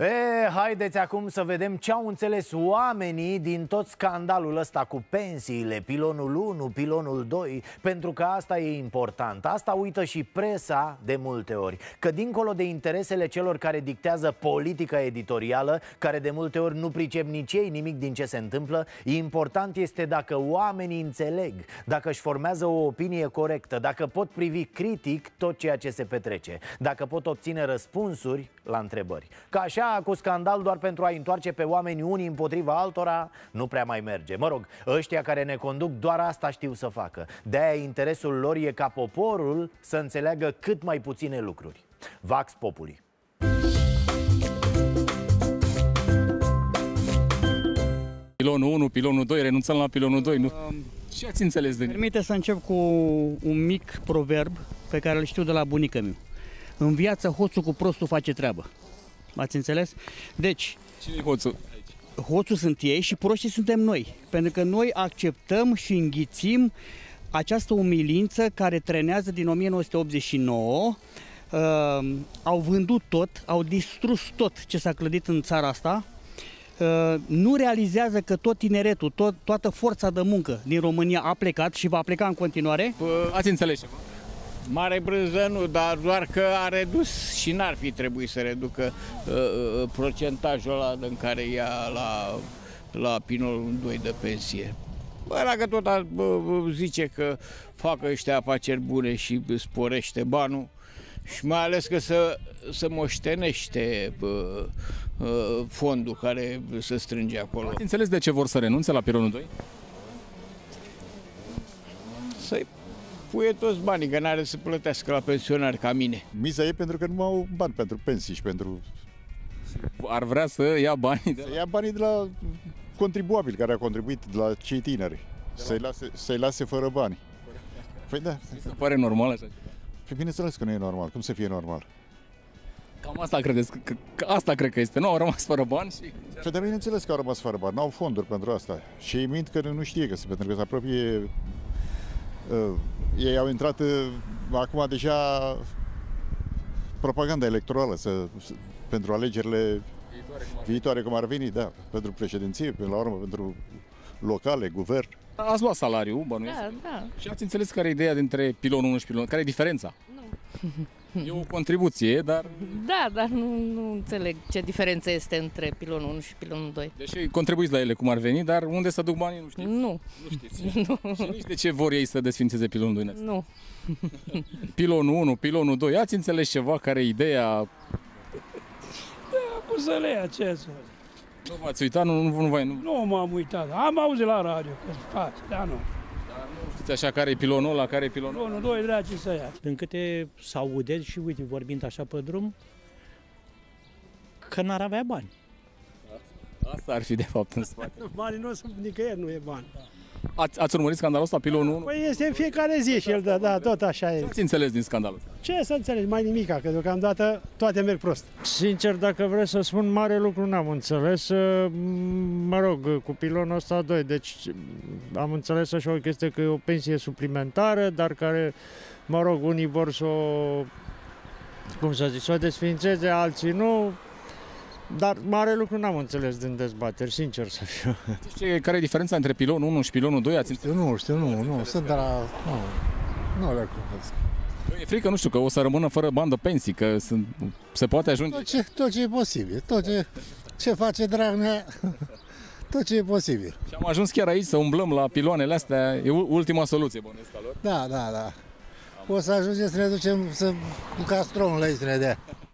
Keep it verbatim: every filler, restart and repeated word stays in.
E, haideți acum să vedem ce au înțeles oamenii din tot scandalul ăsta cu pensiile, pilonul unu, pilonul doi, pentru că asta e important. Asta uită și presa de multe ori, că dincolo de interesele celor care dictează politica editorială, care de multe ori nu pricep nici ei nimic din ce se întâmplă, important este dacă oamenii înțeleg, dacă își formează o opinie corectă, dacă pot privi critic tot ceea ce se petrece, dacă pot obține răspunsuri la întrebări. Că așa, cu scandal doar pentru a-i întoarce pe oameni unii împotriva altora, nu prea mai merge. Mă rog, ăștia care ne conduc doar asta știu să facă. De-aia interesul lor e ca poporul să înțeleagă cât mai puține lucruri. Vax Populi. Pilonul unu, pilonul doi, renunțăm la pilonul doi. Nu? Ce ați înțeles de Permite să încep cu un mic proverb pe care îl știu de la bunica mea. În viață, hoțul cu prostul face treabă. Ați înțeles? Deci, cine e hoțul? hoțul sunt ei și proștii suntem noi. Pentru că noi acceptăm și înghițim această umilință care trenează din o mie nouă sute optzeci și nouă. Uh, au vândut tot, au distrus tot ce s-a clădit în țara asta. Uh, nu realizează că tot tineretul, tot, toată forța de muncă din România a plecat și va pleca în continuare. Ați înțeles ceva? Mare brânză nu, dar doar că a redus și n-ar fi trebuit să reducă uh, procentajul ăla în care ia la, la pilonul doi de pensie. Bă, dacă tot a, bă, zice că facă ăștia afaceri bune și sporește banul, și mai ales că să, să moștenește bă, uh, fondul care se strânge acolo. Ați înțeles de ce vor să renunțe la pilonul doi? Să-i puie toți banii, că n-are să plătească la pensionari ca mine. Miza e pentru că nu au bani pentru pensii și pentru... Ar vrea să ia banii de la... Să ia banii de la contribuabil care a contribuit, de la cei tineri. Să-i lase, să-i lase fără bani. Păi da. Mi se pare normal așa? Păi bineînțeles că nu e normal. Cum să fie normal? Cam asta credeți, că, că asta cred că este. Nu au rămas fără bani și... Păi de bineînțeles că au rămas fără bani. Nu au fonduri pentru asta. Și ei mint că nu știe că se, pentru că se apropie... Uh, ei au intrat uh, acum deja propaganda electorală să, să, pentru alegerile viitoare cum, viitoare, cum ar veni, da, pentru președinție, până la urmă, pentru locale, guvern. Ați luat salariu, bănuiesc? Da, da. Și ați înțeles care e ideea dintre pilonul unu și pilonul? Care e diferența? Nu. E o contribuție, dar... Da, dar nu, nu înțeleg ce diferență este între pilonul unu și pilonul doi. Deși contribuiți la ele cum ar veni, dar unde să duc banii nu știți? Nu. Nu știți. Nu. Și nici de ce vor ei să desfințeze pilonul doi? Nu. Pilonul unu, pilonul doi, ați înțeles ceva care e ideea? Da, cum să le ia, ce să... Nu v-ați uitat? Nu, nu, nu, nu, nu. Nu m-am uitat, am auzit la radio că se face, dar nu. Dar nu știți așa care e pilonul ăla, care e pilonul? Pilonul doi, dragi să ia. Din câte s-aude și uite, vorbind așa pe drum, că n-ar avea bani. Asta ar fi de fapt în spate. Banii nu sunt nicăieri, nu e bani. Ați, ați urmărit scandalul ăsta, pilonul unu? Păi este în fiecare zi și el, da, da, tot așa e. Ce ați înțeles din scandalul ăsta? Ce să înțelegi? Mai nimica, că deocamdată toate merg prost. Sincer, dacă vreți să spun, mare lucru n-am înțeles. Mă rog, cu pilonul ăsta doi, deci am înțeles așa o chestie că e o pensie suplimentară, dar care, mă rog, unii vor să o, cum să zic, să o desfințeze, alții nu. Dar mare lucru n-am înțeles din dezbateri, sincer să fiu. Știți care e diferența între pilonul unu și pilonul doi? Ați știu, nu, știu, nu, nu, sunt de la... Nu, nu le cunosc. E frică, nu știu, că o să rămână fără bani de pensii, că sunt, se poate ajunge... Tot ce, tot ce e posibil, tot ce, ce face Dragnea, tot ce e posibil. Și am ajuns chiar aici să umblăm la piloanele astea, e ultima soluție, bănuiesc, lor. Da, da, da. O să ajungem să ne ducem să, cu castronul aici să ne dea.